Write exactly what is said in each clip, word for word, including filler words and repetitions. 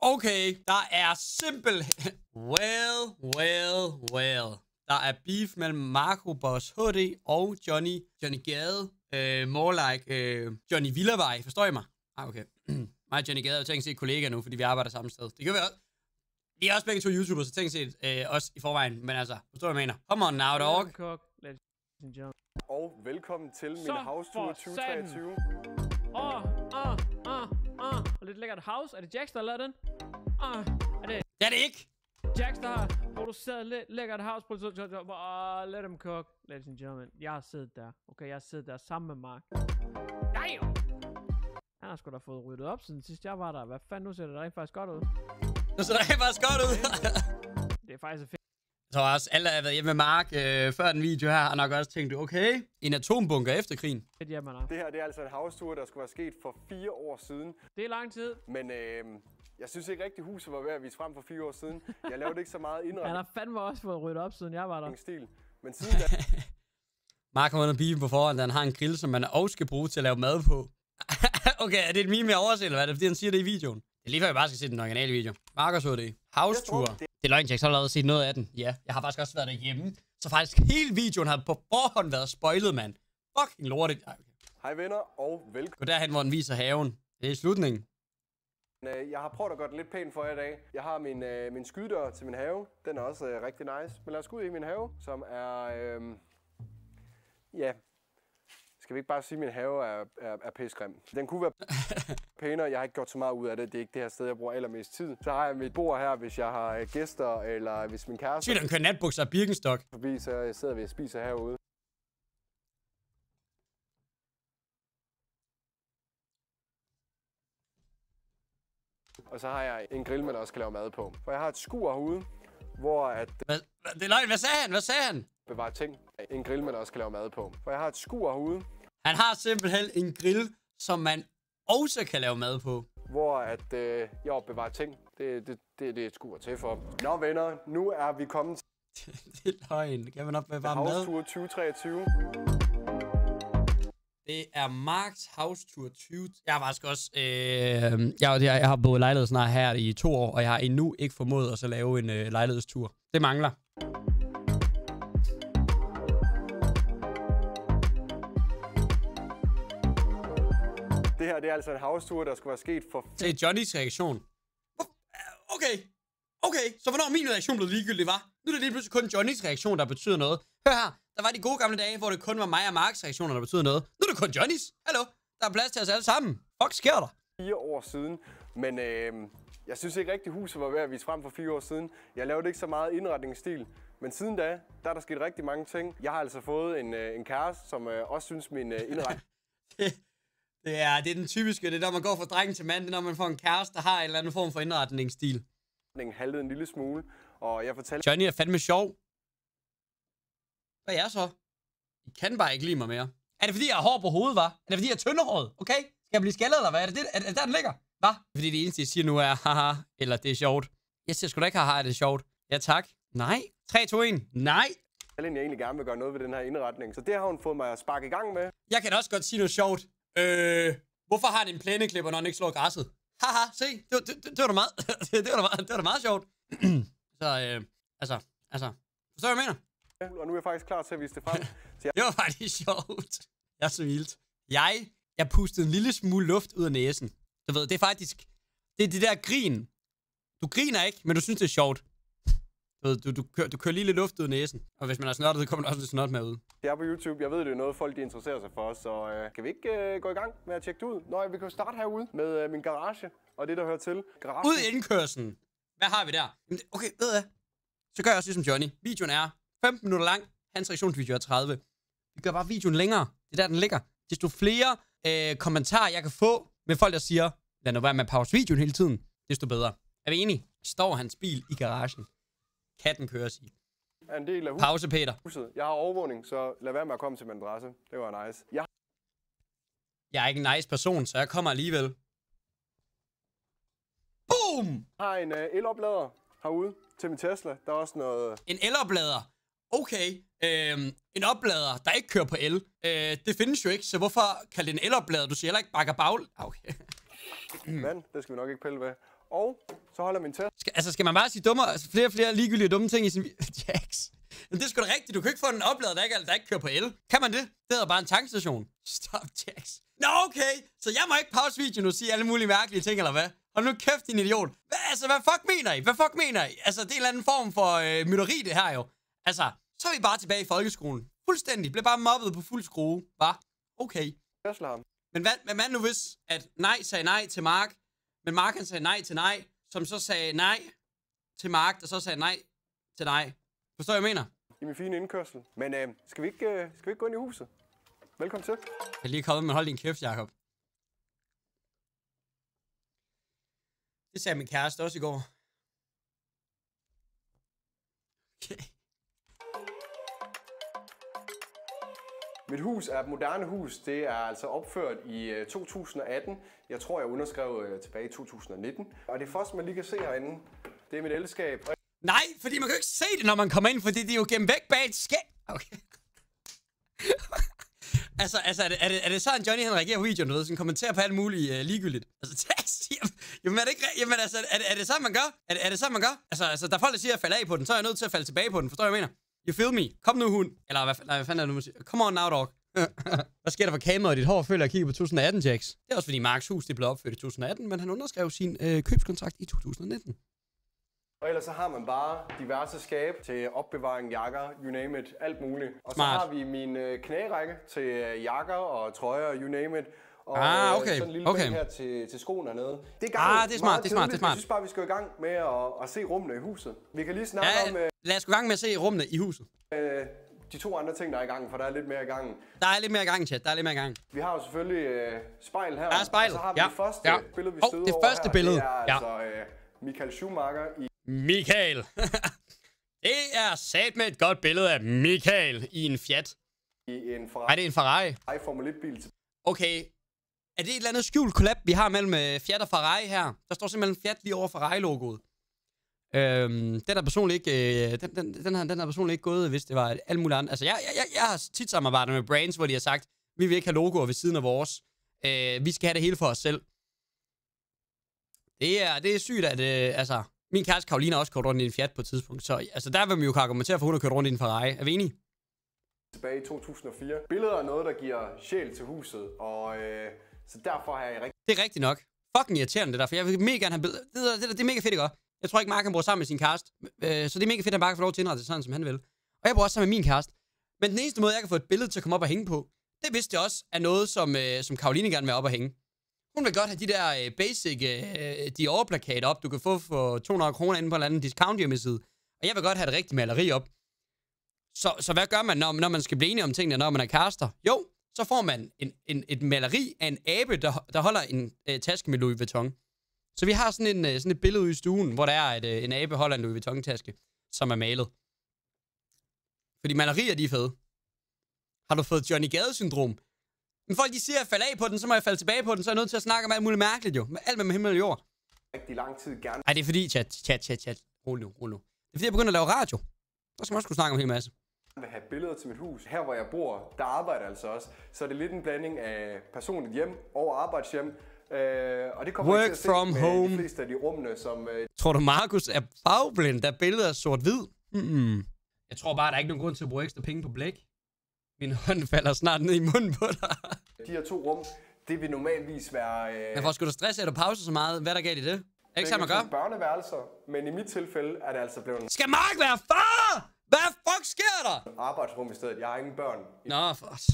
Okay, der er simpelthen... Well, well, well. Der er beef mellem Marco Boss H D og Johnny. Johnny Gade. Uh, more like uh, Johnny Villavej. Forstår I mig? Ah, okay. Mig og Johnny Gade er tænkt set kollegaer nu, fordi vi arbejder samme sted. Det kan vi også. Vi er også begge to YouTubere, så tænkt set uh, også i forvejen. Men altså, forstår du, hvad jeg mener? Come on now, dog. Og velkommen til min House-tour tyve treogtyve. Åh, åh, åh, åh. Og lidt lækkert house. Er det Jax, der har lavet den? Åh, er det... Det er det ikke! Jax, der har produceret lidt lækkert house. Åh, let him cook. Ladies and gentlemen, jeg har siddet der. Okay, jeg har siddet der sammen med Mark. Nej! Han har sgu da fået ryddet op, siden sidst jeg var der. Hvad fanden, nu ser det rent faktisk godt ud. Nu ser det rent faktisk godt ud. Det er faktisk fedt. Jeg tror også, alle har været hjemme med Mark øh, før den video her, har nok også tænkt, okay, en atombunker efter krigen. Det her, det er altså en house-tour, der skulle være sket for fire år siden. Det er lang tid. Men øh, jeg synes ikke rigtig, huset var ved at vise frem for fire år siden. Jeg lavede ikke så meget indretning. Han har fandme også fået ryddet op, siden jeg var der. Stil. Men siden da... Mark har vundet bilen på forhånd, da han har en grill, som man også skal bruge til at lave mad på. Okay, er det et meme, jeg overser, eller hvad er det, fordi han siger det i videoen? Det er lige før, jeg bare skal se den originale video. Markus så det. House-tour. Det er løgn, jeg har allerede set noget af den. Ja, jeg har faktisk også været derhjemme. Så faktisk hele videoen har på forhånd været spoilet, mand. Fucking lortet. Okay. Hej venner, og velkommen. Gå derhen, hvor den viser haven. Det er i slutningen. Jeg har prøvet at gøre det lidt pænt for jer i dag. Jeg har min, øh, min skydedør til min have. Den er også øh, rigtig nice. Men lad os gå ud i min have, som er... Øh, ja... Skal vi ikke bare sige, at min have er, er, er pissegrim? Den kunne være pænere. Jeg har ikke gjort så meget ud af det. Det er ikke det her sted, jeg bruger allermest tid. Så har jeg mit bord her, hvis jeg har gæster, eller hvis min kæreste... Sygt, den kører natbukser og Birkenstock. Forbi, så sidder vi og spiser herude. Og så har jeg en grill, man også kan lave mad på. For jeg har et skur herude, hvor at... Hvad? Det er løgn. Hvad sagde han? Hvad sagde han? Bevare ting. En grill, man også kan lave mad på. For jeg har et skur herude. Han har simpelthen en grill, som man også kan lave mad på. Hvor at øh, jeg opbevarer ting. Det, det, det, det er et skur til for. Nå venner, nu er vi kommet til... Det er løgn. Kan man opbevare mad? House-tour tyve treogtyve. Det er Marks House-tour tyve. Jeg har faktisk også... Øh, jeg, jeg, jeg har boet i lejlighed snart her i to år, og jeg har endnu ikke formået at så lave en øh, lejlighedstur. Det mangler. Det her, det er altså en house-tour, der skulle være sket for... Se Johnnys reaktion. Okay. Okay, så hvornår min reaktion blev ligegyldig, var? Nu er det lige pludselig kun Johnnys reaktion, der betyder noget. Hør her, der var de gode gamle dage, hvor det kun var mig og Marks reaktioner, der betyder noget. Nu er det kun Johnnys. Hallo, der er plads til os alle sammen. Fuck, sker der? Fire år siden, men øh, jeg synes ikke rigtig, huset var ved at vise frem for fire år siden. Jeg lavede ikke så meget indretningsstil. Men siden da, der er der sket rigtig mange ting. Jeg har altså fået en, øh, en kæreste, som øh, også synes, min øh, indretning... Det er, det er den typiske, det er når man går fra dreng til mand, det er når man får en kæreste, der har en eller anden form for indretningsstil. Den halvede en lille smule, og jeg fortalte... Johnny er fandme sjov. Hvad er jeg så? I kan bare ikke lide mig mere. Er det fordi, jeg har hår på hovedet, hva'? Er det fordi, jeg er tyndehåret? Okay? Skal jeg blive skaldet, eller hvad? Er det, det? Er, er det der, den ligger? Hva? Fordi det eneste, jeg siger nu er, haha, eller det er sjovt. Jeg siger sgu da ikke, haha, er det sjovt. Ja, tak. Nej. tre, to, et. Nej. Jeg egentlig gerne vil gøre noget ved den her indretning, så det har hun fået mig at sparke i gang med. Jeg kan også godt sige noget sjovt. Øh, hvorfor har den en plæneklipper, når den ikke slår græsset? Haha, se, det var, det, det, det var da meget, det, det var da meget, det var da meget sjovt. Så, øh, altså, altså, forstår du, hvad jeg mener? Og nu er jeg faktisk klar til at vise det frem. Jeg... Det var faktisk sjovt. Jeg er så vildt. Jeg, jeg pustede en lille smule luft ud af næsen. Du ved, det er faktisk, det er det der grin. Du griner ikke, men du synes, det er sjovt. Du, ved, du, du, kører, du kører lige lidt luft ud af næsen. Og hvis man er snottet, så kommer der også lidt snot med ud. Jeg er på YouTube. Jeg ved, det er noget, folk de interesserer sig for. Så øh, kan vi ikke øh, gå i gang med at tjekke det ud? Nå, vi kan jo starte herude med øh, min garage og det, der hører til. Garagen. Ud i indkørslen. Hvad har vi der? Okay, ved jeg. Så gør jeg også ligesom Johnny. Videoen er femten minutter lang. Hans reaktionsvideo er tredive. Vi gør bare videoen længere. Det er der, den ligger. Desto flere øh, kommentarer, jeg kan få med folk, der siger, lad nu være med at pause videoen hele tiden, desto bedre. Er vi enige? Står hans bil i garagen. Katten køres i. Er en del af huset. Pause, Peter. Jeg har overvågning, så lad være med at komme til min adresse. Det var nice. Jeg... jeg er ikke en nice person, så jeg kommer alligevel. Boom! Jeg har en øh, eloplader herude til min Tesla. Der er også noget... En eloplader? Okay. Øhm, en oplader, der ikke kører på el. Øh, det findes jo ikke, så hvorfor kalde det en eloplader? Du siger heller ikke bakker bagl. Okay. Men det skal vi nok ikke pille ved. og så holder min test. Skal, altså, skal man bare sige dummer, altså, flere og flere ligegyldige dumme ting i sin... Jax. Men det er sgu da rigtigt. Du kan ikke få den opladet, der ikke, der ikke kører på el. Kan man det? Det hedder bare en tankstation. Stop, Jax. Nå, okay. Så jeg må ikke pause videoen og sige alle mulige mærkelige ting, eller hvad? Hold nu kæft, din idiot. Hvad, altså, hvad fuck mener I? Hvad fuck mener I? Altså, det er en eller anden form for øh, mytteri, det her jo. Altså, så er vi bare tilbage i folkeskolen. Fuldstændig. Blev bare mobbet på fuld skrue. Bare. Okay. Men hvad, hvad nu hvis, at nej sagde nej til Mark, men Mark han sagde nej til nej, som så sagde nej til Mark, der så sagde nej til nej. Forstår jeg, mener? I min fine indkørsel. Men øh, skal, vi ikke, øh, skal vi ikke gå ind i huset? Velkommen til. Jeg er lige kommet, men hold din kæft, Jacob. Det sagde min kæreste også i går. Okay. Mit hus er et moderne hus. Det er altså opført i øh, to tusind og atten. Jeg tror, jeg underskrev øh, tilbage i to tusind og nitten. Og det første, man lige kan se herinde, det er mit elskab. Nej, fordi man kan jo ikke se det, når man kommer ind, fordi det er jo gennem væk bag et skab. Okay. altså, altså er, det, er, det, er det sådan, Johnny han reagerer på videoen, du ved, sådan kommenterer på alt muligt uh, ligegyldigt? Altså, jamen, er det ikke, jamen, altså, er det, er det sådan, man gør? Er det, er det sådan, man gør? Altså, altså, der er folk, der siger, at jeg falder af på den, så er jeg nødt til at falde tilbage på den. Forstår du, hvad jeg mener? You feel me? Kom nu, hund. Eller hvad, nej, hvad fanden er det nu, siger? Come on now, dog. Hvad sker der for kameraet i dit hår, føler jeg kigger på to tusind og atten, Jax? Det er også fordi Marks hus, det blev opført i to tusind og atten, men han underskrev sin øh, købskontrakt i to tusind og nitten. Og ellers så har man bare diverse skab til opbevaring, jakker, you name it, alt muligt. Og Smart. så har vi min øh, knærække til øh, jakker og trøjer, you name it. Og ah, okay. øh, sådan en lille okay. bænk her til, til skoene hernede. Det er, ah, det er smart, det er smart, det er smart. Jeg synes bare, vi skal i gang med at, at se rummene i huset. Vi kan lige snakke ja, om... Øh, lad os gå i gang med at se rummene i huset. Øh, de to andre ting, der er i gang, for der er lidt mere i gang. Der er lidt mere i gang, chat. Der er lidt mere i gang. Vi har jo selvfølgelig øh, spejl her. Der er spejl. Og så har vi ja. det første ja. billede, vi oh, støder det over første her. billede. Det er ja. altså øh, Michael Schumacher i... Michael. Det er sat med et godt billede af Michael i en Fiat. I en Ferrari. Nej, det er en Ferrari. Ferrari Formel et-bil. Okay. Er det et eller andet skjult collab, vi har mellem Fiat og Ferrari her? Der står simpelthen Fiat lige over Ferrari-logoet. Øhm, den er personligt ikke, øh, den, den, den, har, den har personligt ikke gået, hvis det var alt muligt andet. Altså, jeg, jeg, jeg har tit samarbejdet med brands, hvor de har sagt, vi vil ikke have logoer ved siden af vores. Øh, vi skal have det hele for os selv. Det er, det er sygt, at øh, altså, min kæreste Karoline har også kørt rundt i en Fiat på et tidspunkt. Så altså, der vil man jo kunne argumentere for, at hun har kørt rundt i en Ferrari. Er vi enige? Tilbage i to tusind og fire. Billeder er noget, der giver sjæl til huset, og øh, så derfor har jeg rigtig... Det er rigtigt nok. Fucking irriterende det der, for jeg vil mega gerne have billeder. Det, det, det, det er mega fedt, ikke? Jeg tror ikke, Mark han bor sammen med sin kæreste. Øh, så det er mega fedt, at han bare kan få lov til at indrette sådan, som han vil. Og jeg bor også sammen med min kæreste. Men den eneste måde, jeg kan få et billede til at komme op og hænge på, det vidste jeg også er noget, som, øh, som Karoline gerne vil op og hænge. Hun vil godt have de der øh, basic øh, Dior-plakater op, du kan få for to hundrede kroner inde på en eller anden discount hjemmeside. Og jeg vil godt have et rigtigt maleri op. Så, så hvad gør man, når, når man skal blive enige om tingene, når man er kærester? Jo, så får man en, en, et maleri af en abe, der, der holder en øh, taske med Louis Vuitton. Så vi har sådan, en, sådan et billede ude i stuen, hvor der er, at øh, en abe holder en Louis Vuitton-taske, som er malet. Fordi malerier, de er fede. Har du fået Johnny Gade-syndrom? Men folk, de siger, at jeg falder af på den, så må jeg falde tilbage på den, så er jeg nødt til at snakke om alt muligt mærkeligt, jo. Med alt med himmel og jord. rigtig lang tid gerne... Ej, det er fordi, chat, chat, chat, chat. Rul nu, rul nu. Det er fordi, jeg begynder at lave radio. Så skal man også kunne snakke om en hel masse. vil have billeder til mit hus. Her hvor jeg bor, der arbejder jeg altså også. Så det er lidt en blanding af personligt hjem og arbejdshjem. Øh, og det kommer Work til at se from med home. de fleste af de rummene, som... Øh... Tror du, Markus er farveblind, da billedet er sort-hvid? Mm-hmm. Jeg tror bare, der er ikke nogen grund til at bruge ekstra penge på blæk. Min hånd falder snart ned i munden på dig. De her to rum, det vil normalvis være... Øh... Men for skulle du stresse, at du pause så meget? Hvad er der galt i det? Er ikke sådan, man gør? Børneværelser, men i mit tilfælde er det altså blevet... Skal Mark være far? Hvad fuck sker der? Arbejdsrum i stedet. Jeg har ingen børn. Nå, for os.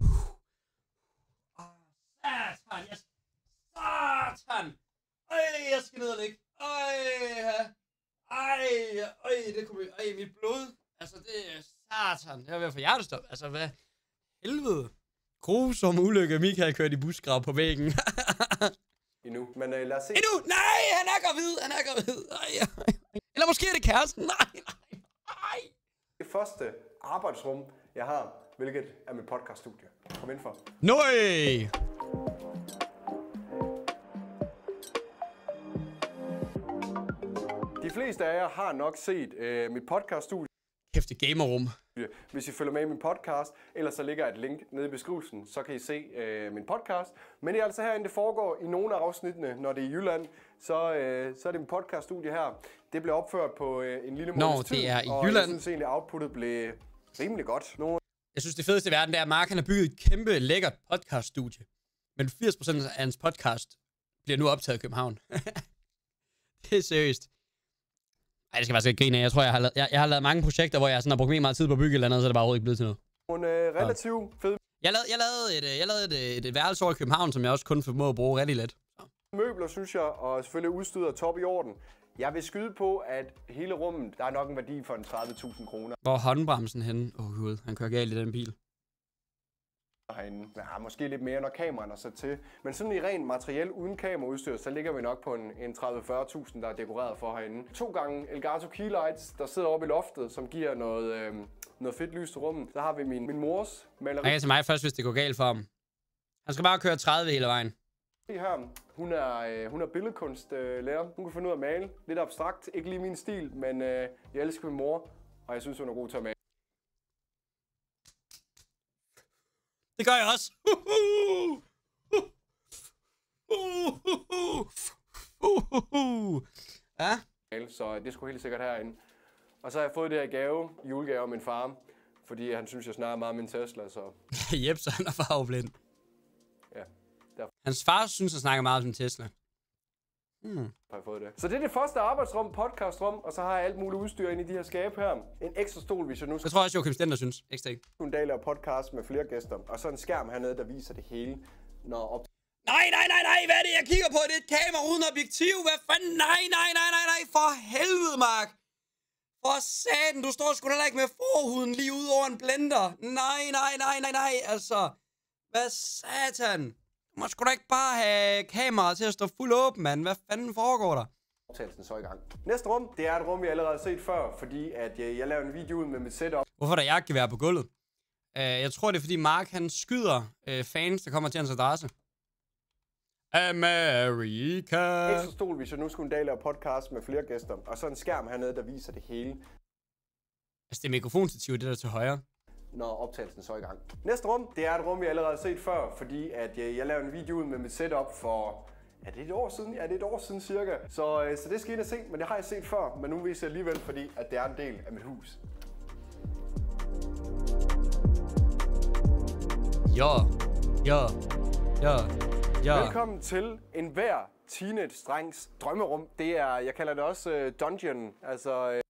Satan, jeg... Satan! Øj, jeg skal ned og ligge. Øj, ej, øj, det kunne vi... Øj, mit blod. Altså, det er satan. Jeg er ved at få hjertestop. Altså, hvad? Helvede. Grusom ulykke. Michael kørte i busgrav på væggen. Endnu. Men øh, lad os se. Endnu? Nej, han er gravid. Han er gravid. Ej, ej, ej. Eller måske er det kæresten. Nej, nej, nej. Det første arbejdsrum, jeg har, hvilket er mit podcaststudie. Kom ind for. Nøj! De fleste af jer har nok set øh, mit podcaststudie. hæfte gamerrum. Hvis I følger med i min podcast, ellers så ligger et link nede i beskrivelsen, så kan I se øh, min podcast. Men det er altså herinde, det foregår i nogle af afsnittene, når det er i Jylland, så, øh, så er det min podcaststudie her. Det blev opført på øh, en lille måneds tid, det er i og Jylland. jeg synes egentlig, outputtet blev rimelig godt. Nogle Jeg synes, det fedeste i verden, det er, at Mark han har bygget et kæmpe, lækkert podcaststudie. Men firs procent af hans podcast bliver nu optaget i København. Det er seriøst. Ej, det skal jeg faktisk ikke grine af. Jeg tror, jeg har, lavet, jeg, jeg har lavet mange projekter, hvor jeg sådan har brugt mega meget tid på at bygge et eller andet, så er det bare overhovedet ikke blevet til noget. Nogle øh, relativt fede Jeg lavede, jeg lavede, et, jeg lavede et, et, et værelse over i København, som jeg også kun formåede at bruge rigtig let. Så. møbler, synes jeg, og selvfølgelig udstyret er top i orden. Jeg vil skyde på, at hele rummet, der er nok en værdi for en tredive tusind kroner. Hvor er håndbremsen henne? Åh oh, gud, han kører galt i den bil. Herinde. Ja, måske lidt mere, når kameraen er sat til. Men sådan i ren materiel uden kameraudstyr, så ligger vi nok på en, en tredive til fyrre tusind, der er dekoreret for herinde. To gange Elgato Keylights, der sidder oppe i loftet, som giver noget, øh, noget fedt lys til rummet. Så har vi min, min mors maleri. Han kan til mig først, hvis det går galt for ham. Han skal bare køre tredive hele vejen. Her. Hun er, øh, hun er billedkunstlærer. Øh, hun kan finde ud af at male. Lidt abstrakt. Ikke lige min stil, men øh, jeg elsker min mor, og jeg synes, hun er god til at male. Det gør jeg også. Ja. Så det skulle helt sikkert herinde. Og så har jeg fået det her gave, julegave af min far, fordi han synes, jeg snakker meget om min Tesla, så... Jep, så han er farveblind. Ja. Derfor Hans far synes, at snakker meget om sin Tesla. Hmm. har jeg fået det. Så det er det første arbejdsrum, podcastrum, og så har jeg alt muligt udstyr ind i de her skabe her. En ekstra stol, hvis jeg nu Jeg skal tror også, Joachim Stender synes. Ekstra ikke. en dag lave podcast med flere gæster. Og så en skærm hernede, der viser det hele, når op... Nej, nej, nej, nej, hvad er det, jeg kigger på? Det er et kamera uden objektiv. Hvad fanden? Nej, nej, nej, nej, nej, for helvede, Mark. For satan, du står sgu da ikke med forhuden lige ud over en blender. Nej, nej, nej, nej, nej, altså. Hvad satan? Du må sgu da ikke bare have kameraet til at stå fuld åben, mand. Hvad fanden foregår der? optagelsen så i gang. Næste rum, det er et rum, vi allerede har set før, fordi at jeg, jeg lavede en video ud med mit setup. Hvorfor er der jagtgevær på gulvet? Uh, jeg tror, det er, fordi Mark, han skyder uh, fans, der kommer til hans adresse. America. Ekstra stol, hvis jeg nu skulle en dag lave podcast med flere gæster. Og så en skærm hernede, der viser det hele. Altså, det er mikrofonstativ, det der til højre. Når optagelsen så er i gang. Næste rum, det er et rum, vi allerede har set før, fordi at jeg, jeg lavede en video ud med mit setup for... Er det et år siden? Ja, det er et år siden cirka. Så, øh, så det skal I ind og se, men det har jeg set før. Men nu viser jeg alligevel, fordi at det er en del af mit hus. Ja, ja, ja, ja. Velkommen til enhver teenage-drengs drømmerum. Det er, jeg kalder det også uh, dungeon, altså... Uh...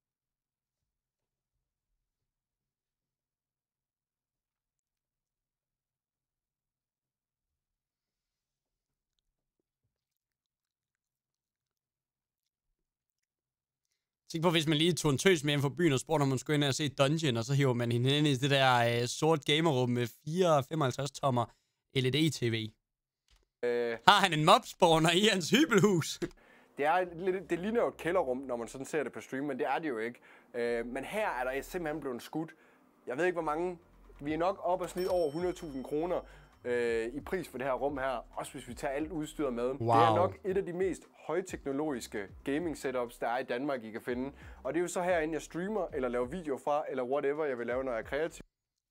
Tænk på, hvis man lige tog en tøs med hjem fra byen og spurgte, om man skulle ind og se Dungeon, og så hiver man hende ind i det der uh, sort gamerrum med fire femoghalvtreds tommer L E D-T V. Uh... Har han en mobspawner i hans hybelhus? Det, er lidt, det ligner jo et kælderrum, når man sådan ser det på stream, men det er det jo ikke. Uh, men her er der simpelthen blevet skudt. Jeg ved ikke, hvor mange... Vi er nok op og snit over hundrede tusind kroner uh, i pris for det her rum her. Også hvis vi tager alt udstyret med. Wow. Det er nok et af de mest højteknologiske gaming setups, der er i Danmark, I kan finde. Og det er jo så herinde, jeg streamer, eller laver video fra, eller whatever jeg vil lave, når jeg er kreativ.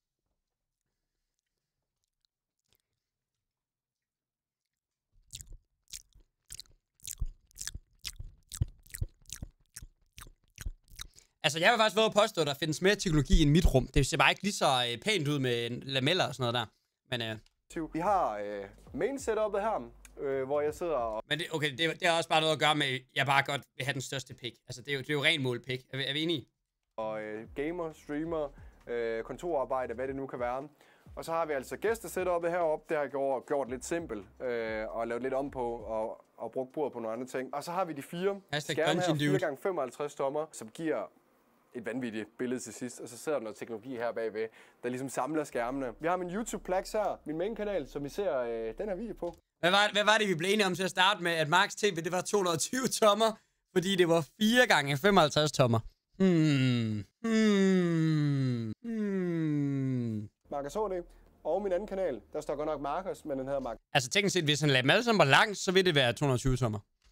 Altså, jeg vil faktisk våge at påstå, at der findes mere teknologi end mit rum. Det ser bare ikke lige så øh, pænt ud med lameller og sådan noget der. Men, øh... Vi har øh, main setupet her, øh, hvor jeg sidder og... Men det, okay, det, det har også bare noget at gøre med, at jeg bare godt vil have den største pick. Altså, det er jo, det er jo ren mål pick. Er vi, er vi enige? Og øh, gamer, streamer, øh, kontorarbejde, hvad det nu kan være. Og så har vi altså gæstesetupet heroppe, det har jeg gjort, gjort lidt simpelt, øh, og lavet lidt om på, og, og brugt bordet på nogle andre ting. Og så har vi de fire skærme her, fire gange femoghalvtreds tommer, som giver et vanvittigt billede til sidst. Og så sidder der noget teknologi her bagved, der ligesom samler skærmene. Vi har min YouTube-plads her, min main-kanal, som I ser øh, den her video på. Hvad var, hvad var det, vi blev enige om til at starte med, at Marks T V, det var to hundrede og tyve tommer, fordi det var fire gange femoghalvtreds tommer? Hmm. Hmm. Hmm. Marcus H D. Og min anden kanal, der står godt nok Marcus, men den hedder Marcus. Altså teknisk set, hvis han lader dem alle sammen på langt, så vil det være to hundrede og tyve tommer.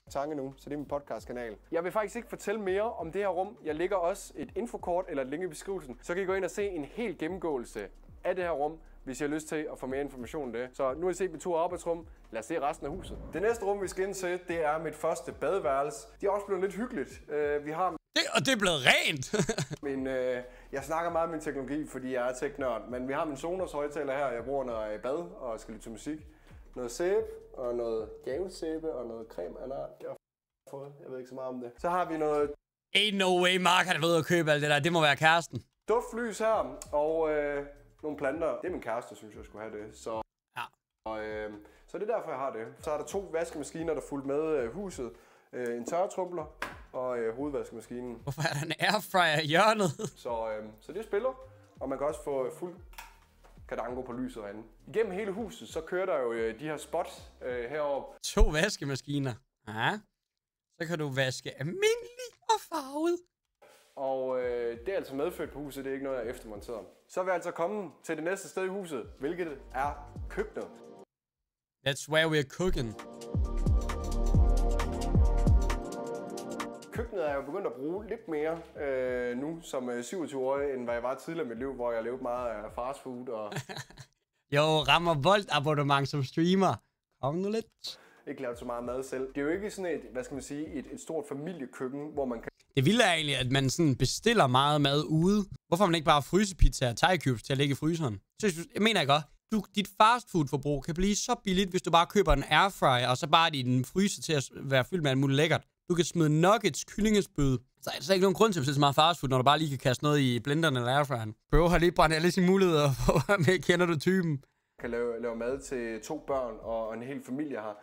Tange nu, så det er min podcastkanal. Jeg vil faktisk ikke fortælle mere om det her rum. Jeg lægger også et infokort eller et link i beskrivelsen, så kan I gå ind og se en hel gennemgåelse af det her rum, hvis I har lyst til at få mere information om det. Så nu har I set mit to arbejdsrum. Lad os se resten af huset. Det næste rum, vi skal ind til, det er mit første badeværelse. Det er også blevet lidt hyggeligt. Uh, vi har... Det, og det er blevet rent! min, uh, jeg snakker meget om min teknologi, fordi jeg er teknørd. Men vi har min Sonos højtaler her, jeg bruger, når jeg er i bad og skal lytte til musik. Noget sæbe og noget gavesæbe og noget creme af en art. Jeg har fået. Jeg ved ikke så meget om det. Så har vi noget... Ain't no way, Mark han er ved at købe alt det der. Det må være kæresten. Duftlys her, og øh, nogle planter. Det er min kæreste, synes jeg skulle have det. Så, ja. og, øh, så det er derfor, jeg har det. Så er der to vaskemaskiner, der fulgte med øh, huset. Øh, en tørretrumpler og øh, hovedvaskemaskinen. Hvorfor er der en airfryer i hjørnet? Så, øh, så det spiller, og man kan også få fuld kadango på lyset herinde. Igennem hele huset, så kører der jo øh, de her spots øh, heroppe. To vaskemaskiner. Ja. Så kan du vaske almindelig og farvet. Og øh, det er altså medfødt på huset, det er ikke noget, jeg er eftermonteret. Så er vi altså kommet til det næste sted i huset, hvilket er køkkenet. That's where we're cooking. Køkkenet er jeg jo begyndt at bruge lidt mere øh, nu som øh, syvogtyve-årig, end hvad jeg var tidligere i mit liv, hvor jeg levede meget af fast food og... jo, rammer Volt abonnement som streamer. Kom nu lidt. Ikke lavet så meget mad selv. Det er jo ikke sådan et, hvad skal man sige, et, et stort familiekøkken, hvor man kan... Det vilde er egentlig, at man sådan bestiller meget mad ude. Hvorfor man ikke bare frysepizza og thai cubes til at ligge i fryseren? Så jeg mener ikke godt. Du, dit fastfood-forbrug kan blive så billigt, hvis du bare køber en airfryer, og så bare i den fryser til at være fyldt med alt muligt lækkert. Du kan smide nuggets, kyllingesbød. Så er der ikke nogen grund til at bestille så meget fastfood, når du bare lige kan kaste noget i blenderen eller airfryeren. Prøv at have lige brændt alle sine muligheder for, med kender du typen. Kan lave, lave mad til to børn og en hel familie her.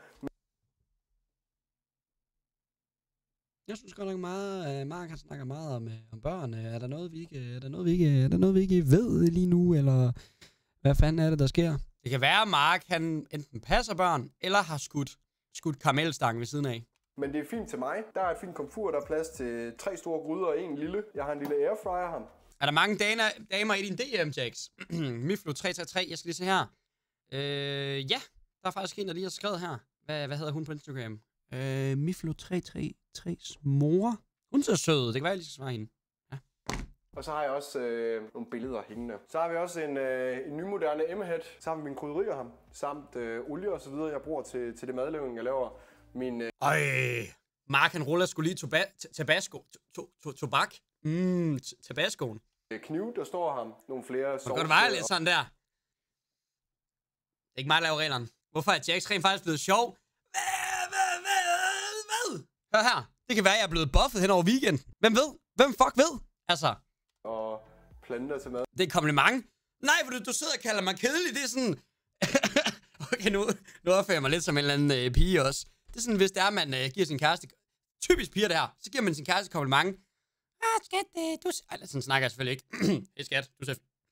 Jeg synes godt nok meget, uh, Mark han snakker meget om, uh, om børn. Uh, er der noget vi ikke, er der noget vi ikke, er der noget vi ikke ved lige nu, eller hvad fanden er det der sker? Det kan være, at Mark han enten passer børn eller har skudt skudt karamelstang ved siden af. Men det er fint til mig. Der er et fint komfur, der er plads til tre store gryder og en lille. Jeg har en lille airfryer her. Er der mange damer, damer i din D M, Jax? Miflo tre tre tre, jeg skal lige se her. Øh, ja, der er faktisk en, der lige har skrevet her. Hvad, hvad hedder hun på Instagram? Øh, Miflo tre tre tre's mor. Hun ser sød, det kan være, jeg lige skal svare hende. Ja. Og så har jeg også øh, nogle billeder hængende. Så har vi også en, øh, en nymoderne Emmehead, sammen med mine krydderier her, samt øh, olie og så videre, jeg bruger til, til det madlavning, jeg laver. Min... Øh... Øj, Mark han ruller sgu lige toba- tabasco. To- to- tobak. Mmm, tabascoen. Kniv, der står her. Nogle flere sovs. Hvor kan det være lidt sådan der? Det er ikke mig, der laver reglerne. Hvorfor er Jax rent faktisk blevet sjov? Hvad? Hvad? Hvad? Hvad? Hør her. Det kan være, at jeg er blevet buffet hen over weekenden. Hvem ved? Hvem fuck ved? Altså. Og planter til mad. Det er et kompliment. Nej, for du, du sidder og kalder mig kedelig. Det er sådan... okay, nu, nu opfører jeg mig lidt som en eller anden øh, pige også. Det er sådan, hvis det er, man øh, giver sin kæreste... Typisk piger der. Så giver man sin kæreste kompliment. Ah, skat, øh, du... Ej, sådan snakker jeg selvfølgelig ikke. Hey, skat, du ser...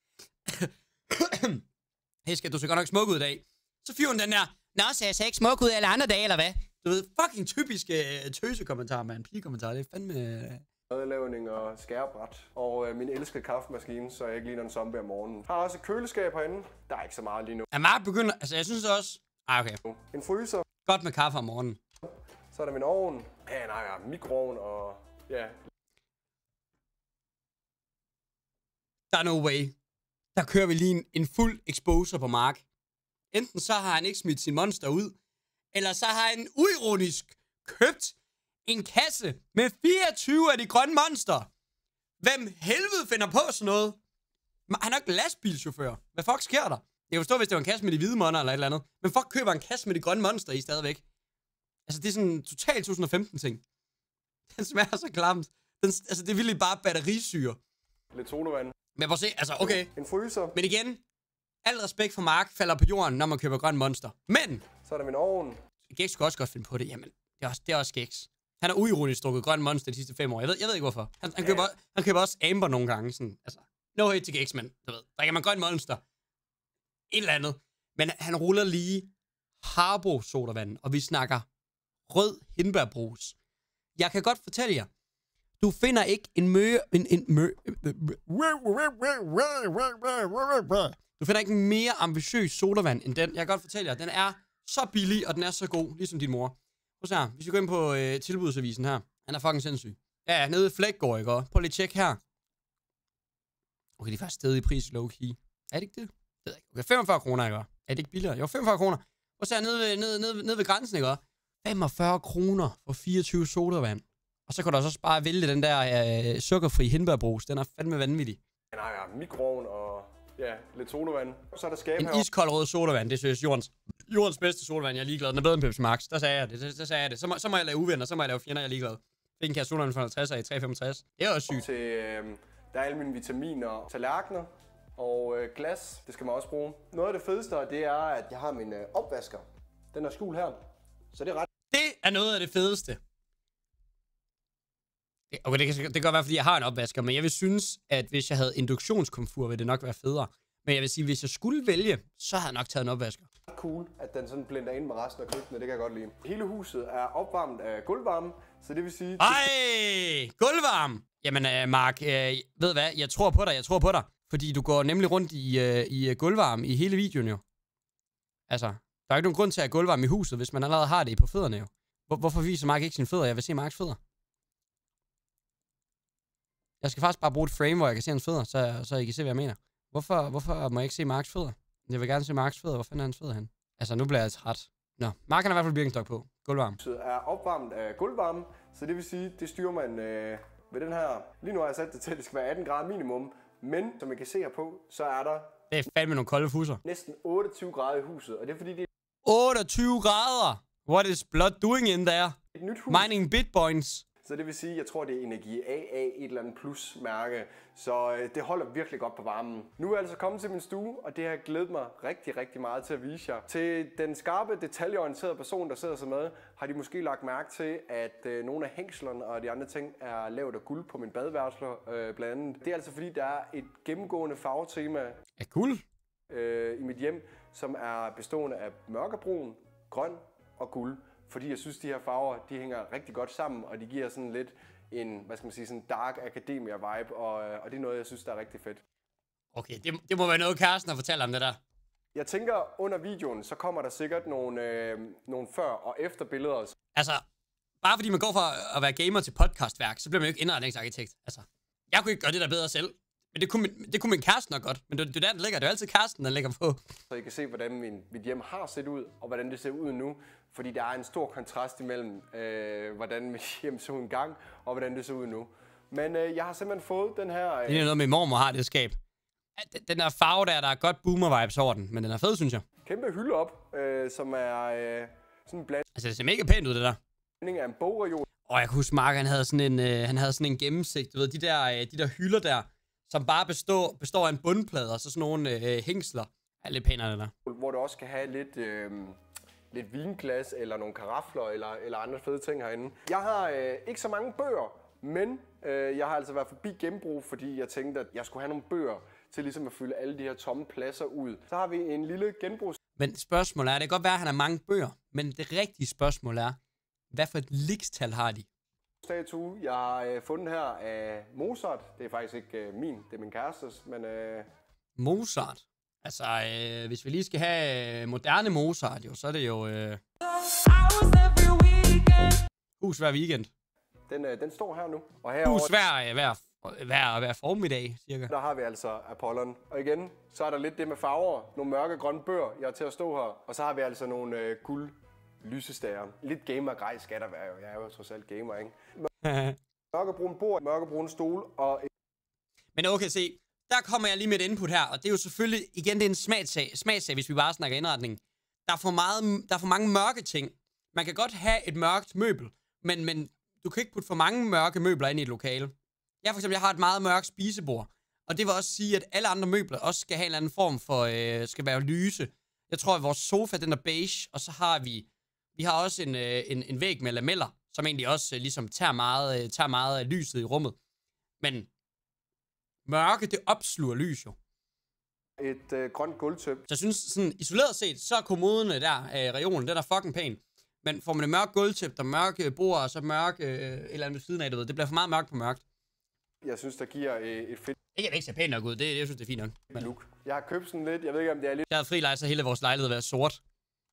Hey, skat, du ser godt nok smuk ud i dag. Så fyrer hun den der... Nå, så jeg ser ikke smuk ud alle andre dage, eller hvad? Du ved, fucking typisk øh, tøse-kommentar, man. Pige-kommentar, det er fandme... Øh... madlavning og skærebræt. Og øh, min elskede kaffemaskine, så jeg ikke ligner en zombie om morgenen. Har også et køleskab herinde. Der er ikke så meget lige nu. Er meget begynder... Altså, jeg synes også... Ah, okay. En fryser. Godt med kaffe om morgenen. Så er der min ovn. Ja, nej, ja, mikroovn og... Ja. Der er no way. Der kører vi lige en, en fuld exposure på Mark. Enten så har han ikke smidt sin monster ud, eller så har han uironisk købt en kasse med fireogtyve af de grønne monster. Hvem helvede finder på sådan noget? Han er ikke lastbilchauffør. Hvad fuck sker der? Jeg forstår, hvis det var en kasse med de hvide monster eller et eller andet. Men fuck køber en kasse med de grønne monster i stadigvæk. Altså, det er sådan en total to tusind og femten ting. Den smager så klamt. Den, altså, det er virkelig bare batterisyre. Lidt sodavand. Men prøv at se, altså, okay. En fryser. Men igen, al respekt for Mark falder på jorden, når man køber grøn monster. Men! Så er der min ovn. Geks skulle også godt finde på det. Jamen, det er også, det er også Geks. Han har uironisk drukket grøn monster de sidste fem år. Jeg ved, jeg ved ikke hvorfor. Han, han, ja. køber, han køber også Amber nogle gange. Sådan, altså, no hate til Geks, men du ved. Drikker man grøn monster. Et eller andet. Men han ruller lige Harbo sodavand, og vi snakker rød hindbærbrus. Jeg kan godt fortælle jer, du finder ikke en mø... En, en mø... Du finder ikke en mere ambitiøs sodavand end den. Jeg kan godt fortælle jer, den er så billig, og den er så god, ligesom din mor. at se her. Hvis vi går ind på øh, tilbudsavisen her. Han er fucking sindssyg. Ja, nede i Flækgaard, ikke? Prøv lige at tjekke her. Okay, det er faktisk stedet i pris, low-key. Er det ikke det? Det ved jeg ikke. Okay, femogfyrre kroner, ikke? Er det ikke billigere? Jo, femogfyrre kroner. Og så er nede ved, nede, nede, nede ved grænsen, ikke? femogfyrre kroner for fireogtyve sodavand. Og så kan du også bare vælge den der øh, sukkerfri hindbærbrus. Den er fandme vanvittig. Han har ja, mikroovn og ja, lidt sodavand. Så er der skab En her. iskold rød sodavand, det synes jeg jordens, jordens bedste sodavand. Jeg er ligeglad. Den er bedre end Pepsi Max. Der sagde jeg det. Der, der sagde jeg det. Så må, så må jeg lave uvenner, så må jeg lave fjender, jeg er ligeglad. Fik en kasse sodavand for halvtreds i tre femogtres. Det er også sygt. Til, øh, der er alle mine vitaminer og tallerkener og øh, glas. Det skal man også bruge. Noget af det fedeste, det er, at jeg har min øh, opvasker. Den er skjult her. Så det er ret. Det er noget af det fedeste. Okay, det kan, det kan godt være, fordi jeg har en opvasker, men jeg vil synes, at hvis jeg havde induktionskomfur, ville det nok være federe. Men jeg vil sige, hvis jeg skulle vælge, så havde jeg nok taget en opvasker. Cool, at den sådan blender ind med resten af køkkenet, det kan jeg godt lide. Hele huset er opvarmet af gulvvarme, så det vil sige... Ej, gulvvarme! Jamen, uh, Mark, uh, ved hvad? Jeg tror på dig, jeg tror på dig. Fordi du går nemlig rundt i, uh, i uh, gulvvarme i hele videoen jo. Altså, der er ikke nogen grund til at have gulvvarme i huset, hvis man allerede har det på fødderne jo. Hvor, hvorfor viser Mark ikke sine fødder? Jeg vil se Marks fødder. Jeg skal faktisk bare bruge et frame, hvor jeg kan se hans fødder, så, så I kan se, hvad jeg mener. Hvorfor, hvorfor må jeg ikke se Marks fødder? Jeg vil gerne se Marks fødder. Hvor fanden er hans fødder hen? Altså, nu bliver jeg træt. Nå, Mark han har i hvert fald Birkenstock på. Gulvvarme. Huset er opvarmet af gulvvarme, så det vil sige, det styrer man øh, ved den her... Lige nu har jeg sat det til, at det skal være atten grader minimum. Men, som I kan se her på, så er der... Det er fandme nogle kolde fusser. Næsten otteogtyve grader i huset, og det er fordi, det er otteogtyve grader! What is blood doing in there? et nyt hus. Mining bitcoins. Så det vil sige, jeg tror, det er energi A A, et eller andet plusmærke. Så øh, det holder virkelig godt på varmen. Nu er jeg altså kommet til min stue, og det har jeg glædet mig rigtig, rigtig meget til at vise jer. Til den skarpe, detaljeorienterede person, der sidder så med, har de måske lagt mærke til, at øh, nogle af hængslerne og de andre ting er lavet af guld på min badeværelse, øh, blandt andet. Det er altså fordi, der er et gennemgående farvetema Er guld? øh, i mit hjem, som er bestående af mørkebrun, grøn og guld. Fordi jeg synes, de her farver, de hænger rigtig godt sammen, og de giver sådan lidt en, hvad skal man sige, sådan dark academia vibe, og, og det er noget, jeg synes, der er rigtig fedt. Okay, det, det må være noget, Carsten har fortalt om det der. Jeg tænker, under videoen, så kommer der sikkert nogle, øh, nogle før- og efterbilleder. Altså, bare fordi man går fra at være gamer til podcastværk, så bliver man jo ikke indretningsarkitekt. Altså, jeg kunne ikke gøre det der bedre selv. Men det kunne min, det kunne min kæreste nok godt. Men det, det er der, den ligger. Det er altid kæresten, der ligger på. Så I kan se, hvordan min, mit hjem har set ud, og hvordan det ser ud nu. Fordi der er en stor kontrast imellem, øh, hvordan mit hjem så en gang, og hvordan det ser ud nu. Men øh, jeg har simpelthen fået den her... Øh, det er noget, min mormor har, det skab. Den der farve der, der er godt boomer-vibes over den. Men den er fed, synes jeg. Kæmpe hylde op, øh, som er øh, sådan en blanding Altså, det ser mega pænt ud, det der. af en bogreol. Og jeg kan huske, Mark, han havde sådan en, øh, han havde sådan en gennemsigt. Du ved, de der, øh, de der hylder der, som bare består, består af en bundplade, og så sådan nogle øh, hængsler. Er lidt pænere, det der. Hvor du også kan have lidt, øh, lidt vinglas, eller nogle karafler, eller, eller andre fede ting herinde. Jeg har øh, ikke så mange bøger, men øh, jeg har altså været forbi genbrug, fordi jeg tænkte, at jeg skulle have nogle bøger til ligesom at fylde alle de her tomme pladser ud. Så har vi en lille genbrugs... Men spørgsmålet er, det kan godt være, at han har mange bøger, men det rigtige spørgsmål er, hvad for et likstal har de? Statue, jeg har øh, fundet her af Mozart. Det er faktisk ikke øh, min, det er min kærestes, men... Øh... Mozart? Altså, øh, hvis vi lige skal have øh, moderne Mozart, jo, så er det jo... Øh... Hus hver weekend. Den, øh, den står her nu. Og herovre... Hus hver, hver, hver, hver formiddag, cirka. Der har vi altså Apollon. Og igen, så er der lidt det med farver. Nogle mørke grønne bøger, jeg er til at stå her. Og så har vi altså nogle øh, guld lysestager. Lidt gamer-grej skal der være jo. Jeg er jo trods alt gamer, ikke? Mørkebrun bord, mørkebrun stol og... Men okay, se. Der kommer jeg lige med et input her, og det er jo selvfølgelig, igen, det er en smagssag, smagssag hvis vi bare snakker indretning. Der er, for meget, der er for mange mørke ting. Man kan godt have et mørkt møbel, men, men du kan ikke putte for mange mørke møbler ind i et lokale. Jeg for eksempel, jeg har et meget mørkt spisebord, og det vil også sige, at alle andre møbler også skal have en eller anden form for, øh, skal være lyse. Jeg tror, at vores sofa, den er beige, og så har vi, vi har også en, øh, en, en væg med lameller, som egentlig også øh, ligesom tager meget, øh, tager meget af lyset i rummet. Men mørke, det opsluger lys jo. Et øh, grønt gulvtæppe. Så jeg synes, sådan isoleret set, så er kommoderne der, øh, regionen, den er fucking pæn. Men får man det mørke gulvtæppe, der mørke bord, og så mørke øh, et eller andet ved siden af, du ved, det bliver for meget mørkt på mørkt. Jeg synes, der giver øh, et fedt... Ikke at det ikke ser pænt nok ud, det, det jeg synes, det er fint nok. Men... look. Jeg har købt sådan lidt, jeg ved ikke, om det er lidt... Jeg havde fri lejr, så hele vores lejlighed være sort.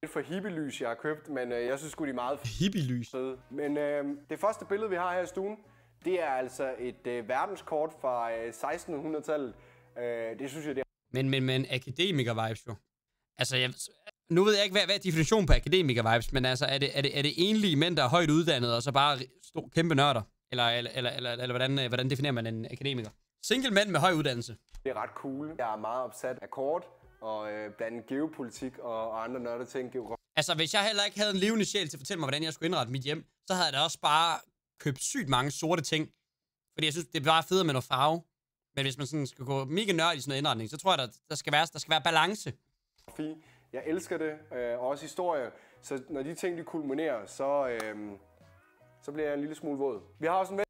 for hippie-lys, jeg har købt, men øh, jeg synes sgu, de er meget hippie-lys. fede. Men øh, det første billede, vi har her i stuen, det er altså et øh, verdenskort fra øh, sekstenhundredetallet. Øh, det synes jeg, det er... Men, men, men akademiker-vibes jo. Altså, jeg, nu ved jeg ikke, hvad, hvad er definitionen på akademiker-vibes, men altså, er det, er, det, er det enlige mænd, der er højt uddannet, og så bare stor, kæmpe nørder? Eller, eller, eller, eller, eller hvordan, hvordan definerer man en akademiker? Single mænd med høj uddannelse. Det er ret cool. Jeg er meget opsat af kort, og øh, blandt andet geopolitik og, og andre nørder ting. Altså, hvis jeg heller ikke havde en levende sjæl til at fortælle mig, hvordan jeg skulle indrette mit hjem, så havde jeg da også bare købt sygt mange sorte ting. Fordi jeg synes, det er bare federe med noget farve. Men hvis man sådan skal gå mega nørd i sådan noget indretning, så tror jeg, der, der, skal, være, der skal være balance. Jeg elsker det, øh, og også historie. Så når de ting, de kulminerer, så, øh, så bliver jeg en lille smule våd. Vi har også en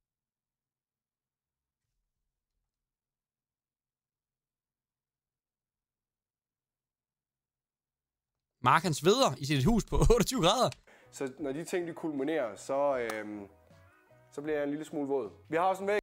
Mark han sveder i sit hus på otteogtyve grader. Så når de ting, de kulminerer, så, øh, så bliver jeg en lille smule våd. Vi har også en væg.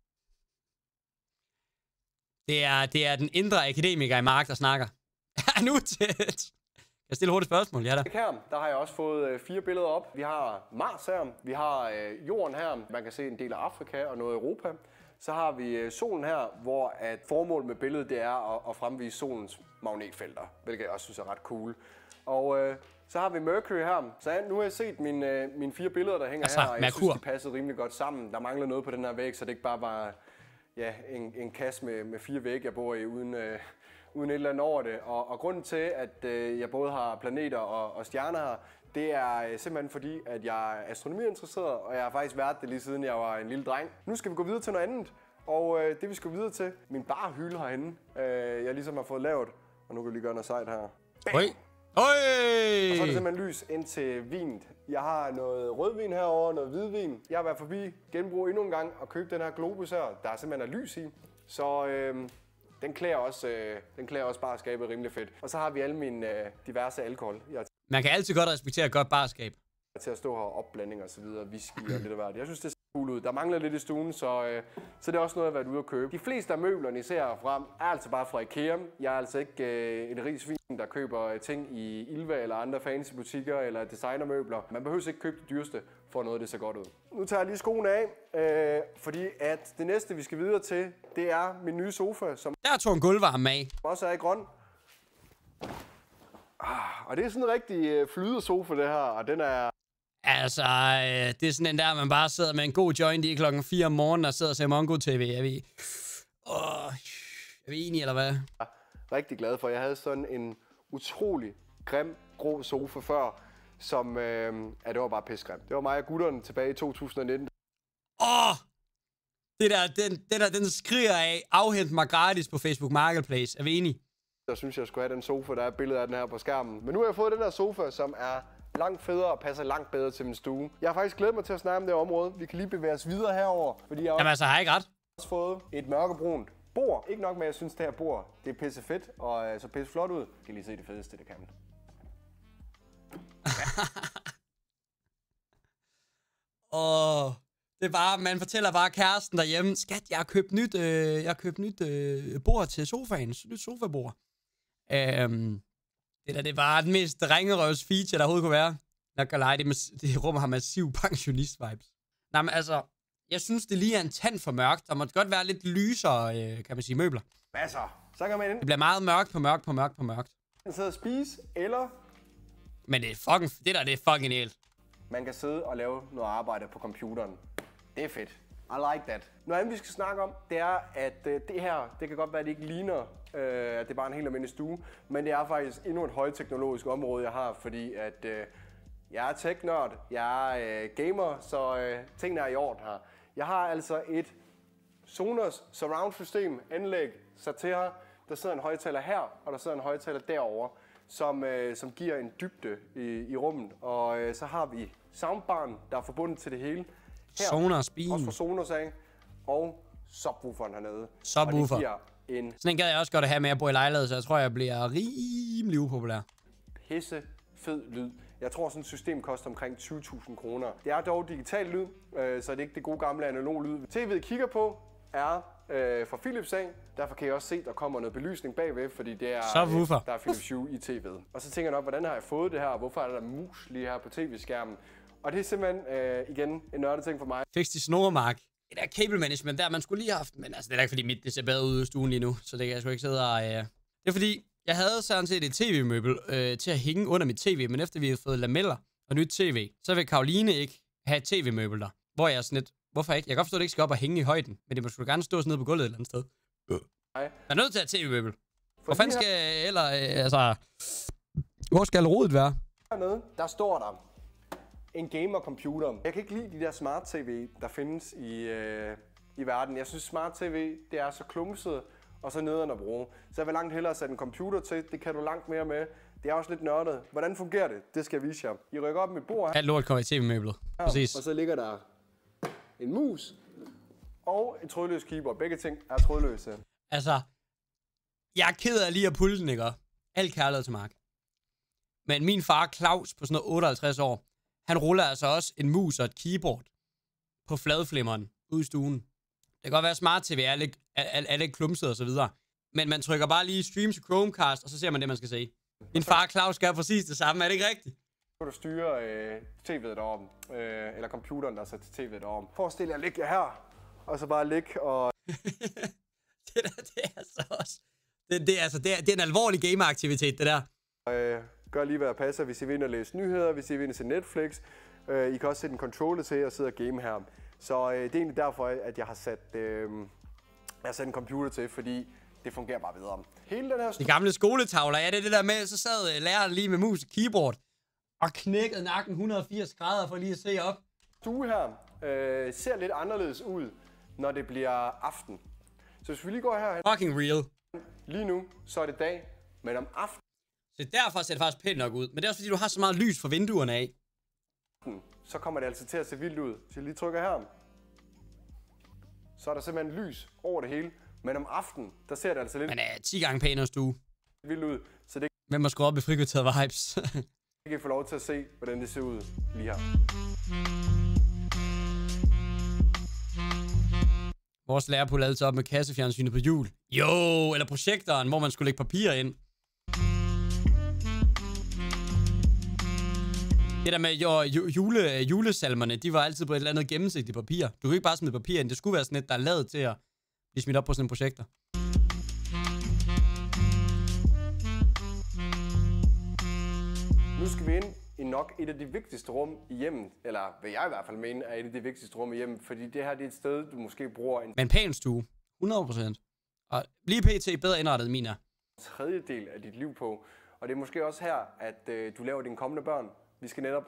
Det er, det er den indre akademiker i Mark, der snakker. Nu til... Jeg stiller hurtigt spørgsmål, ja da. Her, der har jeg også fået øh, fire billeder op. Vi har Mars her, vi har øh, jorden her, man kan se en del af Afrika og noget Europa. Så har vi øh, solen her, hvor at formålet med billedet det er at, at fremvise solens magnetfelter, hvilket jeg også synes er ret cool. Og øh, så har vi Mercury her. Så ja, nu har jeg set mine, øh, mine fire billeder, der hænger altså, her, og jeg Merkur. synes, de passede rimelig godt sammen. Der mangler noget på den her væg, så det ikke bare var ja, en, en kasse med, med fire vægge, jeg bor i, uden... Øh, uden et eller andet over det. Og, og grunden til, at øh, jeg både har planeter og, og stjerner her, det er øh, simpelthen fordi, at jeg er astronomiinteresseret, og jeg har faktisk været det lige siden jeg var en lille dreng. Nu skal vi gå videre til noget andet, og øh, det vi skal gå videre til, min barhylde herinde, øh, jeg ligesom har fået lavet, og nu kan vi lige gøre noget sejt her. Oj! Oj! Og så er det simpelthen lys ind til vinet. Jeg har noget rødvin herovre, noget hvidvin. Jeg har været forbi genbrug endnu en gang og købt den her Globus her, der simpelthen er lys i. Så... Øh, Den klæder også, øh, den klæder også barskabet rimelig fedt. Og så har vi alle mine øh, diverse alkohol. Jeg Man kan altid godt respektere et godt barskab. til at stå her opblanding og så videre, whisky og lidt af hvert. Jeg synes, det ser cool ud. Der mangler lidt i stuen, så, øh, så det er også noget, jeg har været ude at købe. De fleste af møblerne, I ser herfra, er altså bare fra IKEA. Jeg er altså ikke øh, en rig svin, der køber ting i Ilva eller andre fancy butikker eller designermøbler. Man behøver ikke købe det dyreste, for noget det ser godt ud. Nu tager jeg lige skoene af, øh, fordi at det næste, vi skal videre til, det er min nye sofa, som Der tog en gulvvarme af. også er i grøn. Ah, og det er sådan en rigtig øh, flydersofa, det her, og den er... Altså, øh, det er sådan en der, man bare sidder med en god joint i klokken fire om morgenen og sidder og ser Mongo-T V. Er vi... Åh, er vi enige, eller hvad? rigtig glad for. Jeg havde sådan en utrolig grim, grå sofa før, som, øh, ja, det var bare pissegrim. Det var mig og gutterne tilbage i to tusind nitten. Åh! Det der, den, den der, den skriger af, afhent mig gratis på Facebook Marketplace. Er vi enige? Der synes jeg, jeg skulle have den sofa, der er et billede af den her på skærmen. Men nu har jeg fået den her sofa, som er langt federe og passer langt bedre til min stue. Jeg har faktisk glædet mig til at snakke om det område. Vi kan lige bevæge os videre herover, fordi jeg har Jamen altså, har jeg ikke ret? også fået et mørkebrunt bord. Ikke nok med, at jeg synes, det her bord det er pisse fedt og øh, så pisse flot ud. Jeg kan lige se det fedeste, det kan. Åh, oh, det er bare, man fortæller bare kæresten derhjemme, skat, jeg har købt nyt, øh, jeg har købt nyt øh, bord til sofaen, nyt sofabord. Øhm, det der, det er bare den mest drengerøvs feature, der overhovedet kunne være. Nok kan lege, det, det rummer har massiv pensionist-vibes. Nej, men altså, jeg synes, det lige er en tand for mørkt. Der må godt være lidt lysere, øh, kan man sige, møbler. Hvad så? Så kan man Det bliver meget mørkt på mørkt på mørkt på mørkt. enten sidde og spise, eller Men det er fucking, det der, det er fucking genialt. man kan sidde og lave noget arbejde på computeren. Det er fedt. I like that. Noget andet, vi skal snakke om, det er, at øh, det her, det kan godt være, at det ikke ligner, øh, at det er bare en helt almindelig stue, men det er faktisk endnu et højteknologisk område, jeg har, fordi at øh, jeg er tech-nørd, jeg er øh, gamer, så øh, tingene er i orden her. Jeg har altså et Sonos surround-system anlæg sat til her. Der sidder en højtaler her, og der sidder en højtaler derovre, som, øh, som giver en dybde i, i rummet. Og øh, så har vi soundbaren, der er forbundet til det hele. Her, Sonos Beam. også fra Sonos af, og subwooferen hernede. Subwoofer. Og det giver en Sådan en gad jeg også godt at have med at bo i lejlighed, så jeg tror, jeg bliver rimelig upopulær. pisse fed lyd. Jeg tror, sådan et system koster omkring tyve tusind kroner. Det er dog digital lyd, øh, så det er ikke det gode gamle analog lyd. T V'et kigger på, er øh, fra Philips af. Derfor kan I også se, der kommer noget belysning bagved, fordi det er, Så woofer. øh, der er Philips Hue i tv'et. Og så tænker jeg nok, hvordan har jeg fået det her, og hvorfor er der mus lige her på tv-skærmen? Og det er simpelthen, øh, igen, en nørdet ting for mig. Fix de snore, Mark. Det der cable management der, man skulle lige have haft. Men altså, det er ikke fordi mit det ser bedre ud i stuen lige nu, så det kan jeg sgu ikke sidde og... Øh... Det er fordi, jeg havde sådan set et tv-møbel øh, til at hænge under mit tv, men efter vi havde fået lameller og nyt tv, så vil Karoline ikke have et tv-møbel der. Hvor jeg er sådan lidt, hvorfor ikke? Jeg kan godt forstå, at det ikke skal op og hænge i højden, men det må sgu gerne stå sådan nede på gulvet et eller andet sted. Nej. Jeg er nødt til at have et tv-møbel. Hvor fanden skal jeg eller, øh, altså... Hvor skal rodet være? Hernede, der står der en gamer-computer. Jeg kan ikke lide de der smart-tv, der findes i, øh, i verden. Jeg synes, smart-tv, det er så klumset og så nederen at bruge. Så jeg vil langt hellere sætte en computer til. Det kan du langt mere med. Det er også lidt nørdet. Hvordan fungerer det? Det skal jeg vise jer. I rykker op med bord her. Alt lort kommer i tv-møblet. Præcis. Og så ligger der en mus og en trådløs keyboard. Begge ting er trådløse. Altså, jeg er ked af lige at pulle den, ikke? Alt kærlighed til Mark. Men min far, Claus, på sådan noget otteoghalvtreds år, han ruller altså også en mus og et keyboard på fladflimmeren ude i stuen. Det kan godt være, smart tv er lidt, er, er lidt klumset og så videre. Men man trykker bare lige stream til Chromecast, og så ser man det, man skal se. Min far, Claus, gør præcis det samme. Er det ikke rigtigt? Så kan du styre øh, tv'et deroppe, øh, eller computeren, der er sat til tv'et deroppe. Forestil jer at ligge her, og så bare ligge og... det der, det er altså også... Det, det, altså, det, er, det er en alvorlig gameaktivitet, det der. Øh, gør lige, hvad der passer, hvis I vil ind og læse nyheder, hvis I vil ind og se Netflix. Øh, I kan også sætte en controller til og sidde og game her. Så øh, det er egentlig derfor, at jeg har sat, øh, jeg har sat en computer til, fordi det fungerer bare bedre. Hele den her De gamle skoletavler, ja, det er det der med, så sad øh, læreren lige med mus og keyboard og knækkede nakken et hundrede og firs grader for lige at se op. stue her øh, ser lidt anderledes ud, når det bliver aften. Så hvis vi lige går herhen, Fucking real. lige nu, så er det dag, men om aftenen, Så derfor ser det faktisk pænt nok ud. Men det er også fordi, du har så meget lys fra vinduerne af. så kommer det altså til at se vildt ud. Så jeg lige trykker her, så er der simpelthen lys over det hele. Men om aftenen, der ser det altså lidt Men er ti gange pænere stue. vildt ud, så det Hvem har skruet op i frikvarteret vibes? kan I få lov til at se, hvordan det ser ud lige her. Vores lærer pullede altid op med kassefjernsynet på hjul. Jo, eller projektoren, hvor man skulle lægge papir ind. Det der med jo, jule, julesalmerne, de var altid på et eller andet gennemsigtigt papir. Du kunne ikke bare smide papir ind. Det skulle være sådan et, der er lavet til at blive smidt op på sådan en projekter. Nu skal vi ind i nok et af de vigtigste rum i hjemmet, eller hvad jeg i hvert fald mener er et af de vigtigste rum i hjemmet, fordi det her det er et sted, du måske bruger en Men pæn stue. hundrede procent. Og lige pt. Bedre indrettet end min er. tredjedel af dit liv på. Og det er måske også her, at øh, du laver dine kommende børn. Vi skal netop...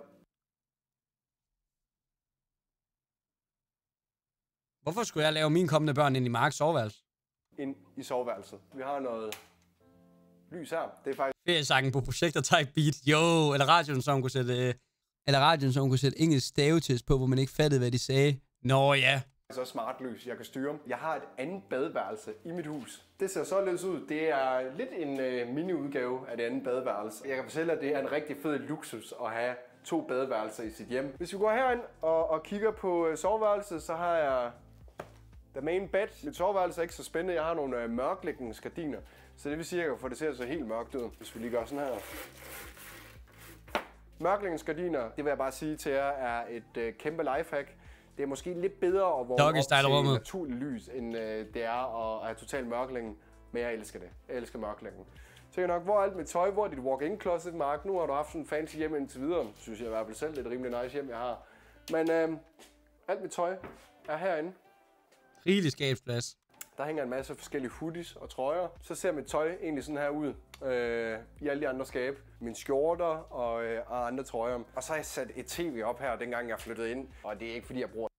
Hvorfor skulle jeg lave mine kommende børn ind i Marks soveværelse? ind i soveværelset. Vi har noget lys her. Det er faktisk Feriesangen på projekter type beat. Jo, eller radioen, så hun kunne sætte... Øh, eller radioen, så hun kunne sætte engelsk stavetest på, hvor man ikke fattede, hvad de sagde. Nå ja. så smart lys, jeg kan styre. Jeg har et andet badeværelse i mit hus. Det ser således ud. Det er lidt en øh, mini-udgave af det andet badeværelse. Jeg kan fortælle, at det er en rigtig fed luksus at have to badeværelser i sit hjem. Hvis vi går herind og, og kigger på øh, soveværelset, så har jeg the main bed. Mit soveværelse er ikke så spændende. Jeg har nogle øh, mørklægningsgardiner. Så det vil sige, at jeg kan få det til at se helt mørkt ud. Hvis vi lige gør sådan her. Mørklægningsgardiner, det vil jeg bare sige til jer, er et øh, kæmpe lifehack. Det er måske lidt bedre at vågne op til naturligt lys, end øh, det er at have total mørklægning. Men jeg elsker det. Jeg elsker mørklægning. Så jeg nok, hvor er alt mit tøj? Hvor er dit walk-in closet, Mark? Nu har du haft sådan en fancy hjem indtil videre. Synes jeg i hvert fald selv, det er et rimelig nice hjem, jeg har. Men øh, alt mit tøj er herinde. Rigelig skabsplads. Der hænger en masse forskellige hoodies og trøjer. Så ser mit tøj egentlig sådan her ud øh, i alle de andre skab. Mine skjorter og, øh, og andre trøjer. Og så har jeg sat et tv op her, dengang jeg flyttede ind. Og det er ikke fordi, jeg bruger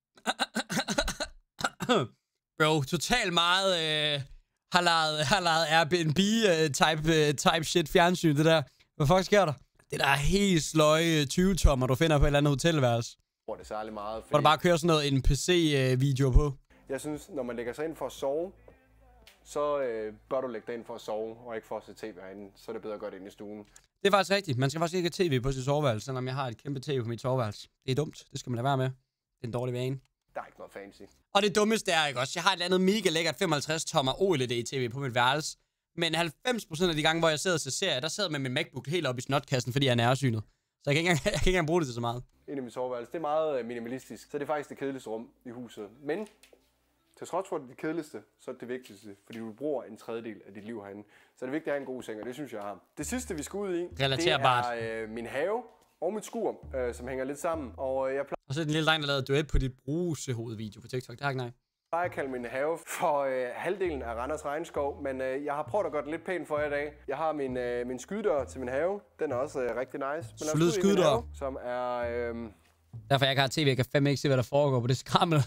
Bro, totalt meget øh, har lejet, har lejet Airbnb-type øh, type shit fjernsyn, det der. Hvad fuck sker der? Det der er helt sløje tyve tommer, du finder på et eller andet hotelværelse. bruger det særlig meget. Hvor du bare kører sådan noget en P C-video øh, på. Jeg synes, når man lægger sig ind for at sove, så øh, bør du lægge dig ind for at sove, og ikke for at se tv herinde. Så er det bedre at gøre det inde i stuen. Det er faktisk rigtigt. Man skal faktisk ikke have tv på sit soveværelse, selvom jeg har et kæmpe tv på mit soveværelse. Det er dumt. Det skal man lade være med. Det er en dårlig vane. Der er ikke noget fancy. Og det dummeste er, ikke også? Jeg har et andet mega lækkert femoghalvtreds tommer O L E D-tv på mit værelse. Men halvfems procent af de gange, hvor jeg sidder og ser serier, der sidder med min MacBook helt op i snotkassen, fordi jeg er nærsynet. Så jeg kan ikke engang, jeg kan ikke engang bruge det til så meget. Inde i mit soveværelse. Det er meget minimalistisk, så det er faktisk det kedeligste rum i huset. Men til trods for, at det er det kedeligste, så er det det vigtigste, fordi du bruger en tredjedel af dit liv herinde. Så er det vigtigt at have en god seng, og det synes jeg, jeg har. Det sidste, vi skal ud i, det er øh, min have og mit skur, øh, som hænger lidt sammen. Og øh, jeg plejer... Og så er den lille dreng, der lavede duet på dit brusehovedvideo på TikTok. Det har ikke nej. Jeg plejer at kalde min have for øh, halvdelen af Randers Regnskov, men øh, jeg har prøvet at gøre det lidt pænt for jer i dag. Jeg har min, øh, min skydedør til min have. Den er også øh, rigtig nice. Men solid skydedør. Som er... Øh... Derfor jeg ikke har tv, jeg kan fandme ikke se, hvad der foregår på det skrammel.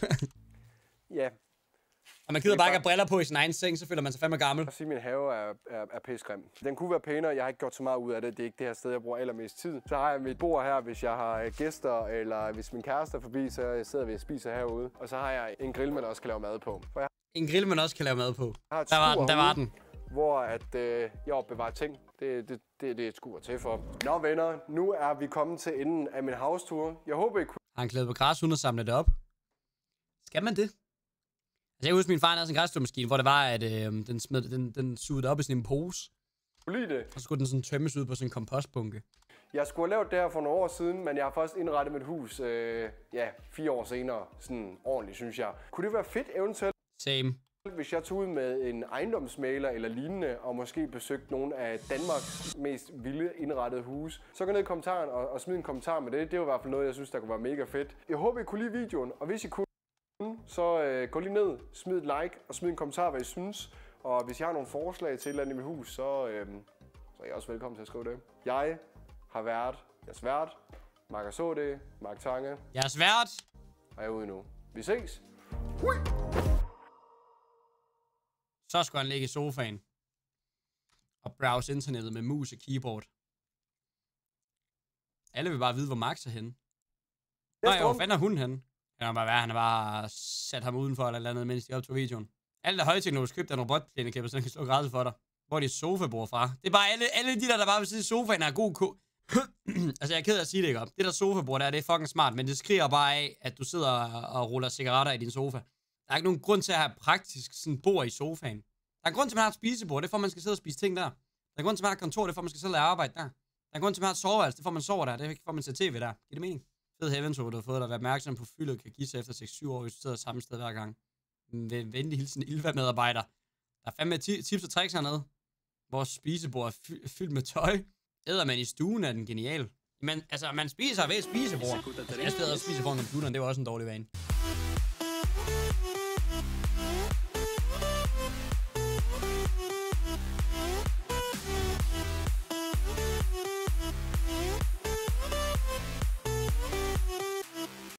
Ja. Og man gider bare ikke have briller på i sin egen seng, så føler man sig fandme gammel. Jeg vil sige, at min have er, er, er pissegrim. Den kunne være pænere, jeg har ikke gjort så meget ud af det. Det er ikke det her sted, jeg bruger allermest tid. Så har jeg mit bord her, hvis jeg har gæster, eller hvis min kæreste er forbi, så sidder vi og spiser herude. Og så har jeg en grill, man også kan lave mad på. Jeg en grill, man også kan lave mad på. Der var den, der var den. Hvor at, øh, jeg opbevarer ting. Det, det, det, det er et skur til for. Nå venner, nu er vi kommet til enden af min house-tour. Jeg håber, I kunne... Har han klædet på græs uden at samle det op? Skal man det? Altså, jeg husker, min far havde sådan en græsslåmaskine, hvor det var, at øh, den, smed, den, den sugede op i sådan en pose. Det. Og så skulle den sådan tømmes ud på sådan en kompostbunke. Jeg skulle have lavet det her for nogle år siden, men jeg har først indrettet mit hus, øh, ja, fire år senere. Sådan ordentligt, synes jeg. Kunne det være fedt eventuelt? Same. Hvis jeg tog ud med en ejendomsmægler eller lignende, og måske besøgte nogle af Danmarks mest vilde indrettede huse, så gå ned i kommentaren og, og smid en kommentar med det. Det er jo i hvert fald noget, jeg synes, der kunne være mega fedt. Jeg håber, I kunne lide videoen, og hvis I kunne, så øh, gå lige ned, smid et like og smid en kommentar, hvad I synes. Og hvis jeg har nogle forslag til et eller andet i mit hus, så, øh, så er I også velkommen til at skrive det. Jeg har været jeres vært, Mark Asode, Mark Tange. Jeres vært. Og jeg er ude nu. Vi ses. Hui! Så skulle han ligge i sofaen og browse internettet med mus og keyboard. Alle vil bare vide, hvor Max er henne. Nej, hvor fanden er hunden henne? Det kan bare være, han har bare sat ham udenfor eller andet, mens de optog videoen. Alt er højteknologisk købt af en robotplænekæmper, så den kan slå græsset for dig. Hvor er dit sofabord fra? Det er bare alle, alle de der, der bare vil sidde i sofaen, er god ko... Altså, jeg er ked af at sige det, ikke op. Det der sofabord der, det er fucking smart, men det skriger bare af, at du sidder og, og ruller cigaretter i din sofa. Der er ikke nogen grund til at have praktisk sådan bord i sofaen. Der er en grund til, at man har et spisebord, det er for, at man skal sidde og spise ting der. Der er en grund til, at man har et kontor, det er for, at man skal sidde og lave arbejde der. Der er en grund til, at man har et soveværelse, det er for, at man sover der. Det er ikke for, at man ser tv der. Giver det mening? Fed Heaventour, du har fået dig at være opmærksom på fyldet, kan give sig efter seks syv år, hvis du sidder samme sted hver gang. En venlig hilsen, Ilva-medarbejder. Der er fandme tips og tricks hernede. Vores spisebord er fy fyldt med tøj. Æder man i stuen, er den genial. Men altså, man spiser ved et spisebord. Jeg stedet og spiser foran computeren, det var også en dårlig vane.